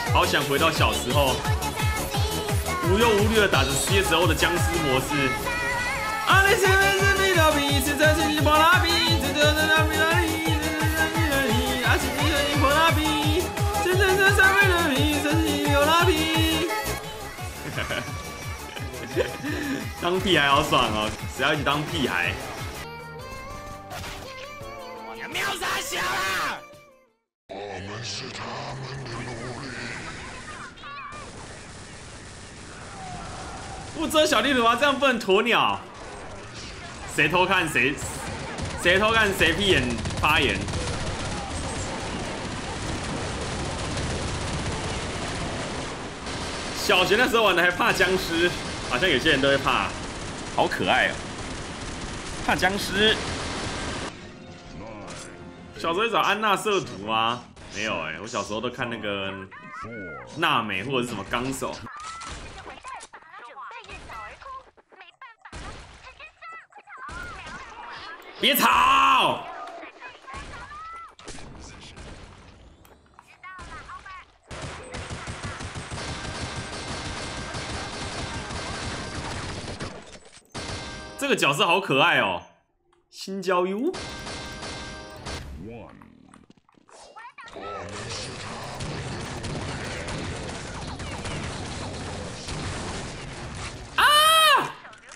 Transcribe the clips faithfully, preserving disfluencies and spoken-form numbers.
好想回到小时候，无忧无虑的打着 C S O 的僵尸模式。啊，你是不是比较比是这是波拉比，这这这这比拉比，这这这比拉比，啊是这是波拉比，这这这这比拉比，这是波拉比。当屁孩好爽哦！谁要一起当屁孩？ 你喵啥小啦？ 我们是他们的奴隶。 不遮小地图啊，这样不能鸵鸟。谁偷看谁，谁偷看谁屁眼发言。小学那时候玩的还怕僵尸，好像有些人都会怕，好可爱哦、怕僵尸。小时候会找安娜色图吗？没有哎、欸，我小时候都看那个娜美或者是什么纲手。别吵！这个角色好可爱哦，新交 U。啊！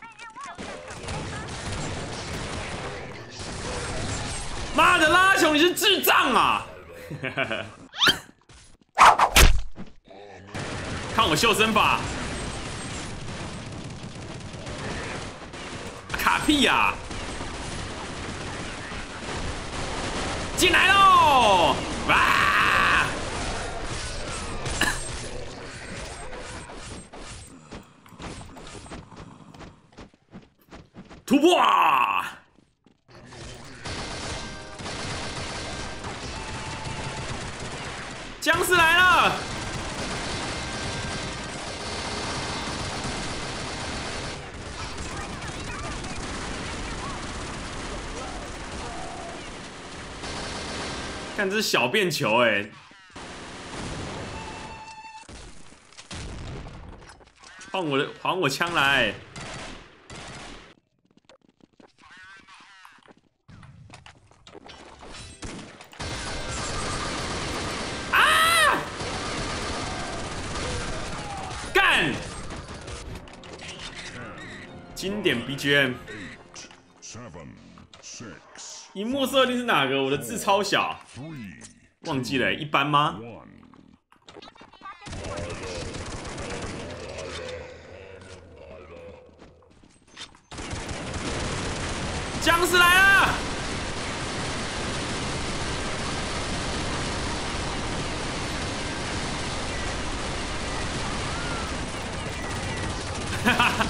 妈的，拉琼你是智障啊！看我秀身法。卡屁呀、啊！进来喽！哇！突破！僵尸来了！看这是小便球哎、欸，换我的还我枪来！啊！干！经典 B G M。萤幕设定是哪个？我的字超小，忘记了、欸，一般吗？僵尸来了！哈哈。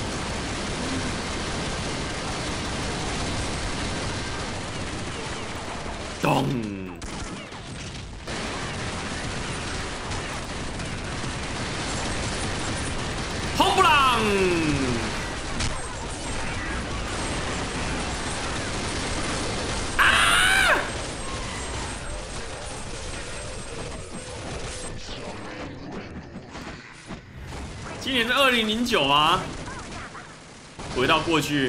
咚！轰不啷！啊！今年是二零零九吗？回到过去。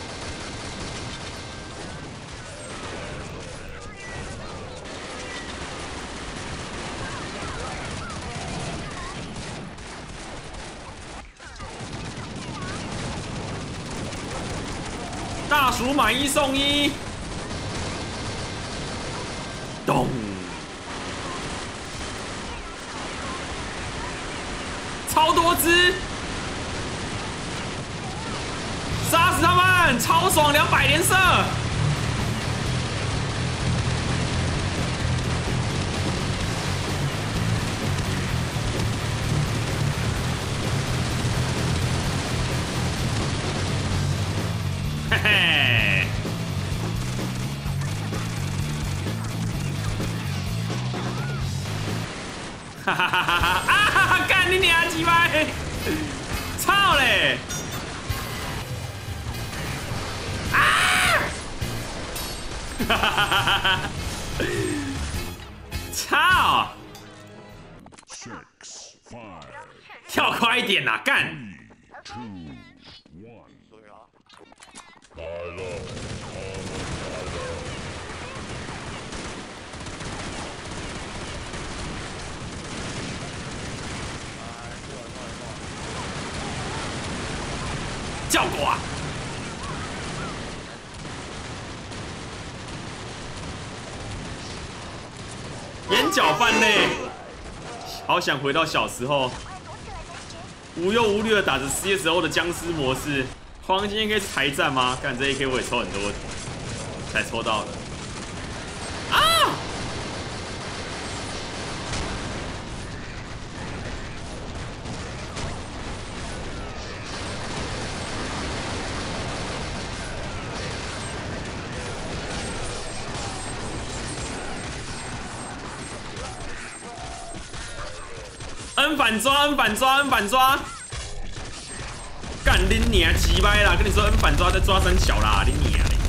大叔买一送一，咚！超多只，杀死他们，超爽，两百连射！嘿嘿，哈哈哈哈哈！啊！干你娘鸡巴！操嘞！啊！哈哈哈哈哈！操！ 快一点啦，干！叫过啊！眼角泛泪，好想回到小时候，无忧无虑的打着 C S O 的僵尸模式。黄金 A K 是台战吗？干这 A K 我也抽很多，才抽到的。啊！N 反抓 ，N 反抓 ，N 反抓，干你娘鸡掰啦！跟你说 N 反抓在抓三小啦，你娘嘞！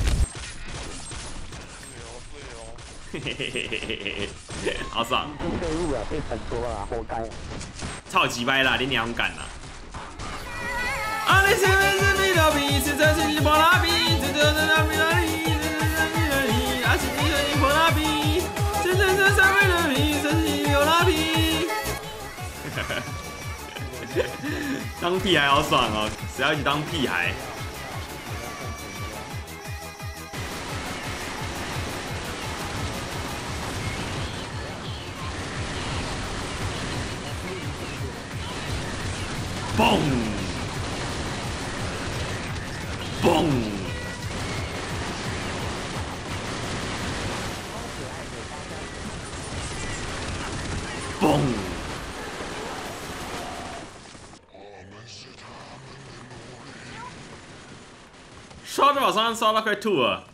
嘿嘿嘿嘿嘿嘿，好爽！ 废物啊，被反抓啊，活该！ 操鸡掰啦，你娘敢啦！啊！你是不是比较比？是这是你破拉比，这这这那比拉比，这这这比拉比，啊是你是你破拉比，这这这三比拉比，这是你有拉比。当屁孩好爽哦！谁要一起当屁孩？嘣！嘣！嘣！刷这把伤刷到快吐了，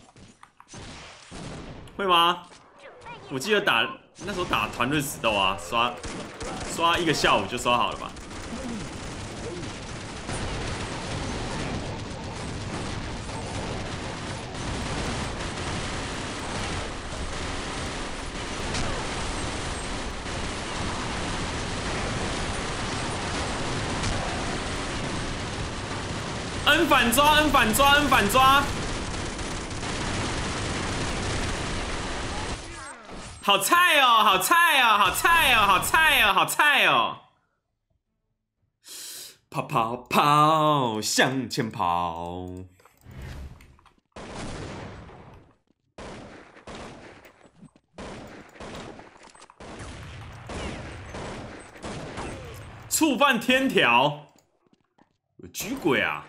会吗？我记得打那时候打团队死斗啊，刷刷一个下午就刷好了吧？N 反抓 ，N 反抓 ，N 反抓，好菜哦，好菜哦，好菜哦，好菜哦，好菜哦！跑跑跑，向前跑！触犯天条，有居鬼啊！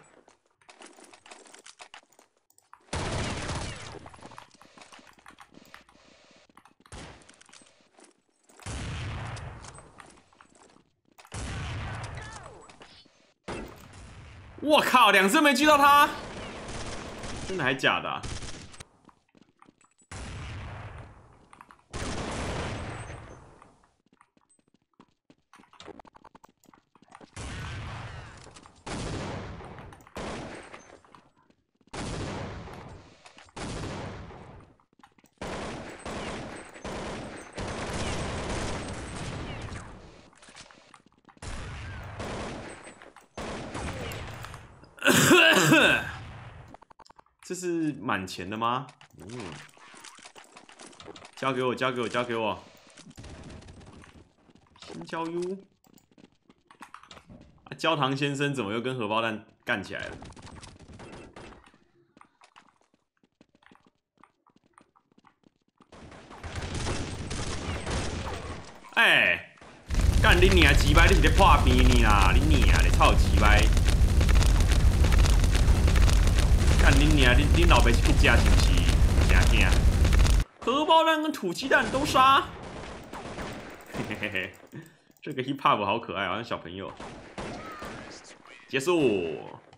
我靠，两次没狙到他，真的还假的、啊？这是满钱的吗？嗯，交给我，交给我，交给我。先交 U。啊，焦糖先生怎么又跟荷包蛋干起来了？哎、欸，干你娘鸡掰！你是在破边你啦！你娘你操鸡掰！干你娘！你你老爸是去吃是不是？真惊！荷包蛋跟土鸡蛋都杀！嘿嘿嘿嘿，这个 hip hop 好可爱，好像小朋友。结束。